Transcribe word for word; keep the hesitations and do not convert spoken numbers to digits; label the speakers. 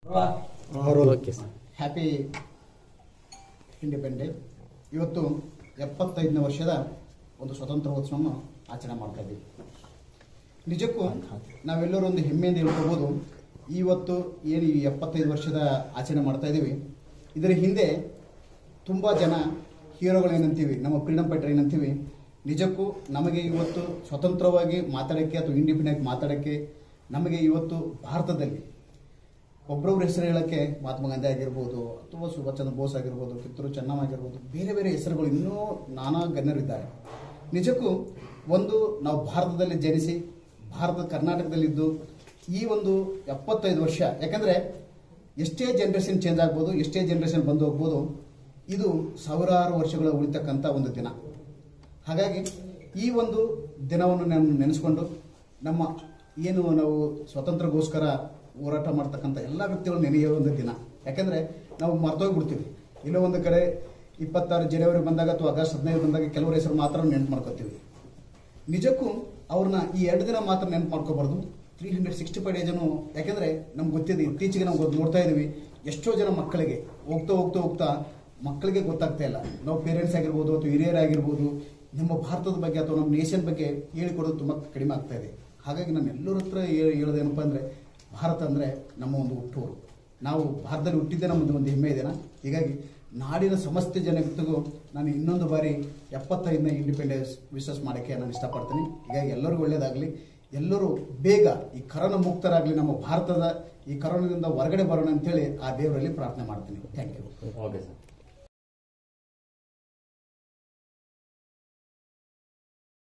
Speaker 1: Happy independent. ಇವತ್ತು ಎಪ್ಪತ್ತೈದನೇ ವರ್ಷದ ಒಂದು ಸ್ವತಂತ್ರೋತ್ಸವವನ್ನು ಆಚರಣೆ ಮಾಡ್ತಾ ಇದ್ದೀವಿ. ನಿಜಕ್ಕೂ ನಾವೆಲ್ಲರೂ ಒಂದು ಹೆಮ್ಮೆಯಿಂದ ಹೇಳ್ಕೋಬೋದು. ಇವತ್ತು ಏನು ಈ ಎಪ್ಪತ್ತೈದು ವರ್ಷದ ಆಚರಣೆ ಮಾಡ್ತಾ ಇದ್ದೀವಿ, ಇದರ ಹಿಂದೆ ತುಂಬ ಜನ ಹೀರೋಗಳು ಏನಂತೀವಿ, ನಮ್ಮ ಫ್ರೀಡಮ್ ಫೈಟರ್ ಏನಂತೀವಿ, ನಿಜಕ್ಕೂ ನಮಗೆ ಇವತ್ತು ಸ್ವತಂತ್ರವಾಗಿ ಮಾತಾಡೋಕ್ಕೆ ಅಥವಾ ಇಂಡಿಪೆಂಡೆಂಟ್ ಮಾತಾಡೋಕ್ಕೆ ನಮಗೆ ಇವತ್ತು ಭಾರತದಲ್ಲಿ ಒಬ್ಬರೊಬ್ಬರ ಹೆಸರು ಹೇಳೋಕ್ಕೆ ಮಹಾತ್ಮ ಗಾಂಧಿ ಆಗಿರ್ಬೋದು, ಅಥವಾ ಸುಭಾಷ್ ಚಂದ್ರ ಬೋಸ್ ಆಗಿರ್ಬೋದು, ಕಿತ್ತೂರು ಚೆನ್ನಮ್ಮ ಆಗಿರ್ಬೋದು, ಬೇರೆ ಬೇರೆ ಹೆಸರುಗಳು ಇನ್ನೂ ನಾನಾ ಗಣ್ಯರಿದ್ದಾರೆ. ನಿಜಕ್ಕೂ ಒಂದು ನಾವು ಭಾರತದಲ್ಲಿ ಜನಿಸಿ ಭಾರತ ಕರ್ನಾಟಕದಲ್ಲಿದ್ದು ಈ ಒಂದು ಎಪ್ಪತ್ತೈದು ವರ್ಷ, ಯಾಕಂದರೆ ಎಷ್ಟೇ ಜನ್ರೇಷನ್ ಚೇಂಜ್ ಆಗ್ಬೋದು, ಎಷ್ಟೇ ಜನ್ರೇಷನ್ ಬಂದು ಹೋಗ್ಬೋದು, ಇದು ಸಾವಿರಾರು ವರ್ಷಗಳ ಉಳಿತಕ್ಕಂಥ ಒಂದು ದಿನ. ಹಾಗಾಗಿ ಈ ಒಂದು ದಿನವನ್ನು ನಾನು ನೆನೆಸ್ಕೊಂಡು ನಮ್ಮ ಏನು ನಾವು ಸ್ವತಂತ್ರಗೋಸ್ಕರ ಹೋರಾಟ ಮಾಡ್ತಕ್ಕಂಥ ಎಲ್ಲ ವ್ಯಕ್ತಿಗಳು ನೆನೆಯುವ ಒಂದು ದಿನ. ಯಾಕೆಂದರೆ ನಾವು ಮರ್ತೋಗ್ಬಿಡ್ತೀವಿ. ಇಲ್ಲೋ ಒಂದು ಕಡೆ ಇಪ್ಪತ್ತಾರು ಜನವರಿ ಬಂದಾಗ ಅಥವಾ ಆಗಸ್ಟ್ ಹದಿನೈದು ಬಂದಾಗ ಕೆಲವರ ಹೆಸರು ಮಾತ್ರ ನೆನಪು ಮಾಡ್ಕೋತೀವಿ. ನಿಜಕ್ಕೂ ಅವ್ರನ್ನ ಈ ಎರಡು ದಿನ ಮಾತ್ರ ನೆನಪು ಮಾಡ್ಕೋಬಾರ್ದು, ತ್ರೀ ಹಂಡ್ರೆಡ್ ಸಿಕ್ಸ್ಟಿ ಫೈವ್ ಡೇಜನು. ಯಾಕೆಂದರೆ ನಮ್ಗೆ ಗೊತ್ತಿದೆ, ಇತ್ತೀಚೆಗೆ ನಾವು ನೋಡ್ತಾ ಇದ್ದೀವಿ ಎಷ್ಟೋ ಜನ ಮಕ್ಕಳಿಗೆ ಹೋಗ್ತಾ ಹೋಗ್ತಾ ಹೋಗ್ತಾ ಮಕ್ಕಳಿಗೆ ಗೊತ್ತಾಗ್ತಾ ಇಲ್ಲ. ನಾವು ಪೇರೆಂಟ್ಸ್ ಆಗಿರ್ಬೋದು ಅಥವಾ ಹಿರಿಯರಾಗಿರ್ಬೋದು, ನಮ್ಮ ಭಾರತದ ಬಗ್ಗೆ ಅಥವಾ ನಮ್ಮ ನೇಷನ್ ಬಗ್ಗೆ ಹೇಳಿಕೊಡೋದು ತುಂಬ ಕಡಿಮೆ ಆಗ್ತಾ ಇದೆ. ಹಾಗಾಗಿ ನಾನು ಎಲ್ಲರ ಹತ್ರ ಹೇಳೋದೇನಪ್ಪ ಅಂದರೆ, ಭಾರತ ಅಂದರೆ ನಮ್ಮ ಒಂದು ಹುಟ್ಟೂರು. ನಾವು ಭಾರತದಲ್ಲಿ ಹುಟ್ಟಿದ್ದೇ ನಮ್ಮದು ಒಂದು ಹೆಮ್ಮೆ ಇದೆನಾ. ಹೀಗಾಗಿ ನಾಡಿನ ಸಮಸ್ತ ಜನತೆಗೂ ನಾನು ಇನ್ನೊಂದು ಬಾರಿ ಎಪ್ಪತ್ತೈದನೇ ಇಂಡಿಪೆಂಡೆನ್ಸ್ ವಿಶಸ್ ಮಾಡೋಕ್ಕೆ ನಾನು ಇಷ್ಟಪಡ್ತೀನಿ. ಹೀಗಾಗಿ ಎಲ್ಲರಿಗೂ ಒಳ್ಳೆಯದಾಗಲಿ, ಎಲ್ಲರೂ ಬೇಗ ಈ ಕರೋನಾ ಮುಕ್ತರಾಗಲಿ, ನಮ್ಮ ಭಾರತದ ಈ ಕರೋನಾದಿಂದ ಹೊರಗಡೆ ಬರೋಣ ಅಂತೇಳಿ ಆ ದೇವರಲ್ಲಿ ಪ್ರಾರ್ಥನೆ ಮಾಡ್ತೀನಿ. Thank you.
Speaker 2: Okay sir.